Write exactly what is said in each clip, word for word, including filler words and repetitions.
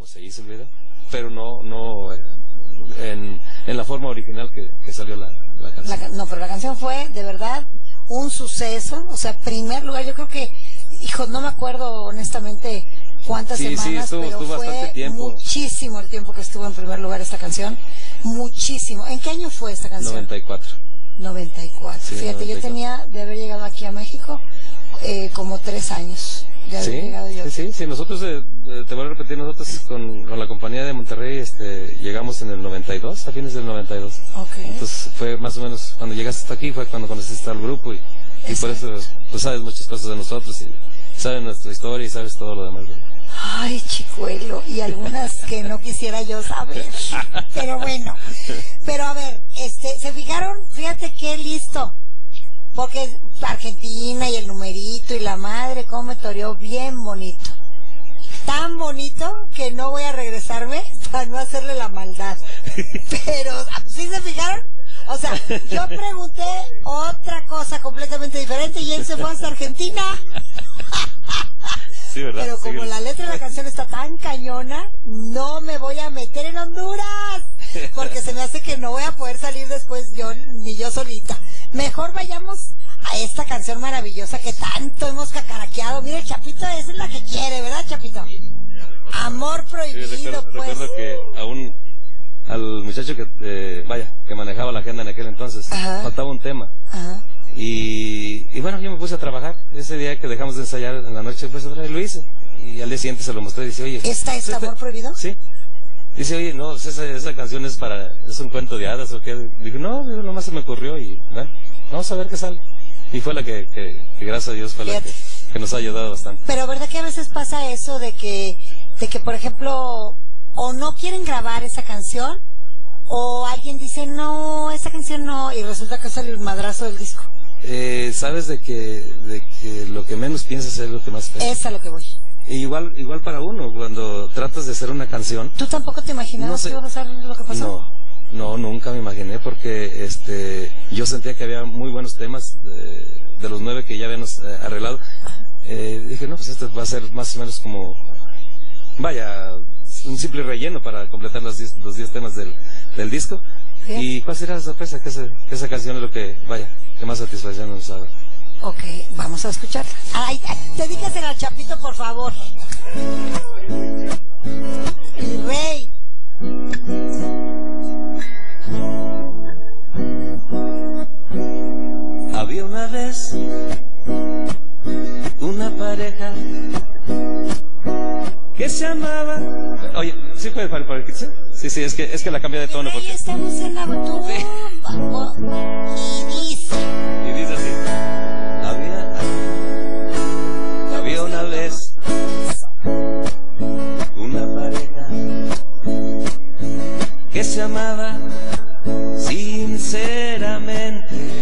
se hizo el video, pero no, no en, en la forma original que, que salió la, la canción. La, no, pero la canción fue de verdad un suceso, o sea, primer lugar, yo creo que, hijo, no me acuerdo honestamente cuántas sí, semanas, sí, estuvo, pero estuvo fue bastante tiempo. muchísimo el tiempo que estuvo en primer lugar esta canción, muchísimo. ¿En qué año fue esta canción? noventa y cuatro. noventa y cuatro. Sí, Fíjate, noventa y cuatro. Yo tenía de haber llegado aquí a México eh, como tres años. De haber sí, llegado yo. sí, sí, sí, nosotros, eh, te voy a repetir, nosotros con, con la compañía de Monterrey este, llegamos en el noventa y dos, a fines del noventa y dos. Okay. Entonces fue más o menos, cuando llegaste hasta aquí fue cuando conociste al grupo y, y por eso tú sabes muchas cosas de nosotros y sabes nuestra historia y sabes todo lo demás. Ay, chicuelo, y algunas que no quisiera yo saber, pero bueno. Pero a ver, este, ¿se fijaron? Fíjate qué listo, porque Argentina y el numerito y la madre, cómo me toreó bien bonito. Tan bonito que no voy a regresarme para no hacerle la maldad. Pero, ¿sí se fijaron? O sea, yo pregunté otra cosa completamente diferente y él se fue hasta Argentina. Sí, ¿verdad? Pero como sí, la letra de la canción está tan cañona, no me voy a meter en Honduras, porque se me hace que no voy a poder salir después yo, ni yo solita. Mejor vayamos a esta canción maravillosa que tanto hemos cacaraqueado. Mira, el Chapito, esa es la que quiere, ¿verdad, Chapito? Amor prohibido, sí, recuerdo, pues. Recuerdo que aún al muchacho que, eh, vaya, que manejaba la agenda en aquel entonces, ajá, faltaba un tema. Ajá. Y, y bueno, yo me puse a trabajar. Ese día que dejamos de ensayar en la noche, pues lo hice. Y al día siguiente se lo mostré y dice, oye... ¿Esta es Amor Prohibido? Sí. Dice, oye, no, esa, esa canción es para... ¿Es un cuento de hadas o qué? Digo, no, nomás se me ocurrió y... ¿verdad? Vamos a ver qué sale. Y fue la que, que, que gracias a Dios, fue Fíjate. la que, que nos ha ayudado bastante. Pero ¿verdad que a veces pasa eso de que, de que por ejemplo, o no quieren grabar esa canción, o alguien dice, no, esa canción no, y resulta que es el madrazo del disco? Eh, sabes de que, de que lo que menos piensas es lo que más piensas. Es a lo que voy. E igual, igual para uno, cuando tratas de hacer una canción. ¿Tú tampoco te imaginabas no sé, que iba a pasar lo que pasó? No, no, nunca me imaginé, porque este, yo sentía que había muy buenos temas de, de los nueve que ya habíamos eh, arreglado. Eh, dije, no, pues este va a ser más o menos como, vaya, un simple relleno para completar los diez, los diez temas del, del disco. ¿Bien? ¿Y cuál será la sorpresa? Que, ese, que esa canción es lo que, vaya, que más satisfacción nos da. Ok, vamos a escucharla. Ay, dedícasela al Chapito, por favor. Mi rey. Había una vez una pareja que se amaba. Oye, ¿sí puedes para el quince? Sí, sí, es que, es que la cambia de tono porque... Estamos en la tumba. Y dice... Y dice así. Había... Había una vez una pareja que se amaba sinceramente.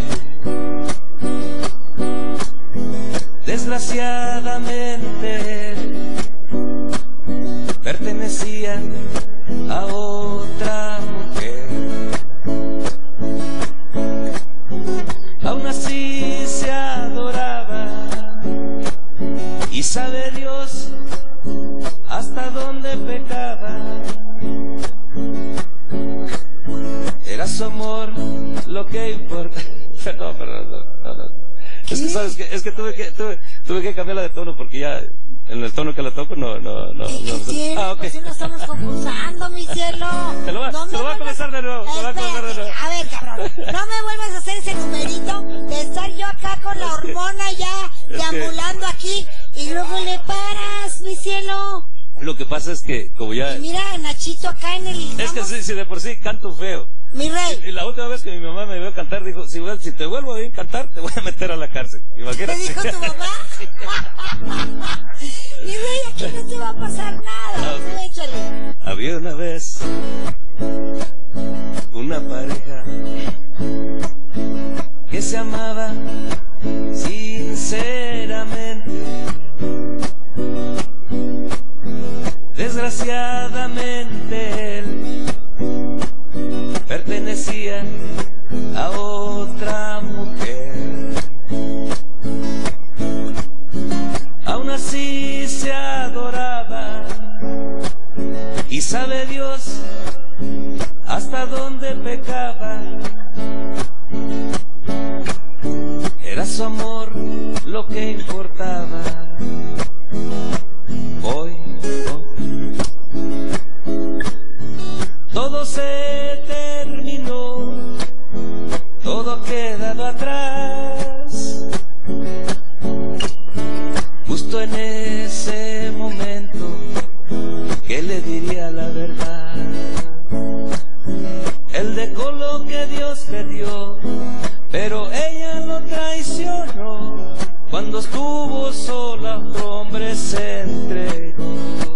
Desgraciadamente pertenecía a otra mujer. Aún así se adoraba y sabe Dios hasta dónde pecaba. Era su amor lo que importa. Perdón, perdón, perdón, perdón. Es que sabes que es que tuve que tuve, tuve que cambiarla de tono porque ya en el tono que la toco no no no. ¿Qué no, tiene? Ah, okay. Pues si no estamos concursando, mi cielo. Te lo, va, no te lo voy a comenzar de nuevo. Te lo voy a comenzar de nuevo. A ver, cabrón, no me vuelvas a hacer ese numerito de estar yo acá con la hormona ya deambulando que... aquí y luego le paras, mi cielo. Lo que pasa es que como ya y mira a Nachito acá en el... Es que si, si de por sí canto feo. Mi rey. Y, y la última vez que mi mamá me vio cantar dijo, si, si te vuelvo a ver cantar te voy a meter a la cárcel. Imagínate. ¿Te dijo tu mamá? Mi rey, aquí no te va a pasar nada. No, tú échale. Había una vez una pareja que se amaba sinceramente. Desgraciadamente él pertenecía a otra mujer. Aún así se adoraba sabe Dios hasta dónde pecaba. Era su amor lo que importaba. Hoy no. Todo se terminó, todo ha quedado atrás. Justo en ese momento que le diría la verdad. Él dejó lo que Dios le dio, pero ella lo traicionó. Cuando estuvo sola, otro hombre se entregó.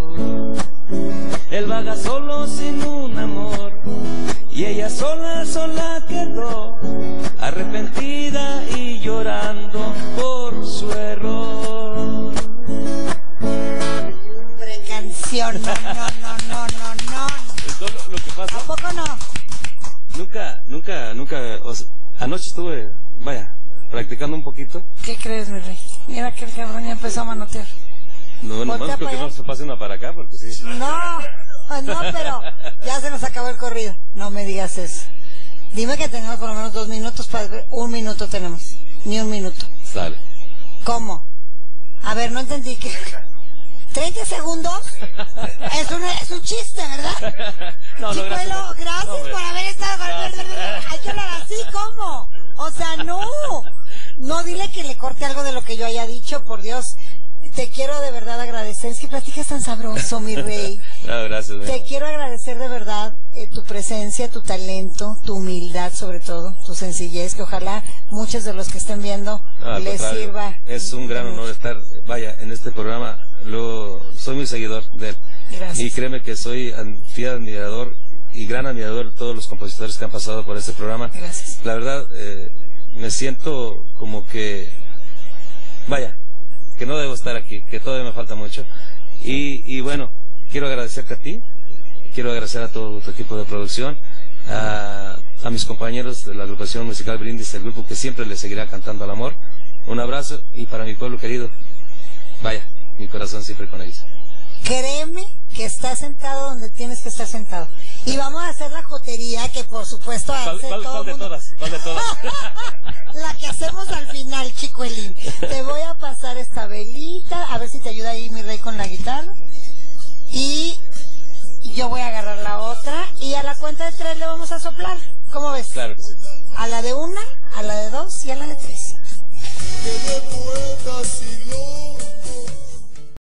Él vaga solo sin un amor, y ella sola, sola quedó, arrepentida y llorando por su error. Hombre, canción, no, no, no, no, no, no. ¿Es lo, lo que pasa? ¿A poco no? Nunca, nunca, nunca, o sea, anoche estuve, vaya, practicando un poquito. ¿Qué crees, mi rey? Mira que el cabrón ya empezó a manotear. No, bueno, más creo que no se pase una para acá, porque sí. No, no, pero ya se nos acabó el corrido. No me digas eso. Dime que tenemos por lo menos dos minutos para ver. Un minuto tenemos. Ni un minuto. Sale. ¿Cómo? A ver, no entendí que... ¿treinta segundos? Es un, es un chiste, ¿verdad? No, no, gracias. no, gracias no, por haber estado... Gracias. Hay que hablar así, ¿cómo? O sea, no. No, dile que le corte algo de lo que yo haya dicho, por Dios. Te quiero de verdad agradecer. Es que platicas tan sabroso, mi rey. No, gracias. Te amigo. quiero agradecer de verdad eh, tu presencia, tu talento, tu humildad sobre todo, tu sencillez, que ojalá muchos de los que estén viendo No, al les contrario, sirva. Es un gran honor estar, vaya, en este programa. Luego, soy muy seguidor de él. Gracias. Y créeme que soy an- fiel admirador y gran admirador de todos los compositores que han pasado por este programa. Gracias. La verdad, eh, me siento como que, vaya, que no debo estar aquí, que todavía me falta mucho. Y, y bueno, quiero agradecerte a ti, quiero agradecer a todo tu equipo de producción, a, a mis compañeros de la agrupación musical Brindis, el grupo que siempre le seguirá cantando al amor. Un abrazo, y para mi pueblo querido, vaya, mi corazón siempre con ellos. Créeme que estás sentado donde tienes que estar sentado. Y vamos a hacer la jotería que por supuesto ¿Cuál, hace cuál, todo cuál de mundo. todas? ¿Cuál de todas? La que hacemos al final, chicuelín. Te voy a pasar esta velita, a ver si te ayuda ahí mi rey con la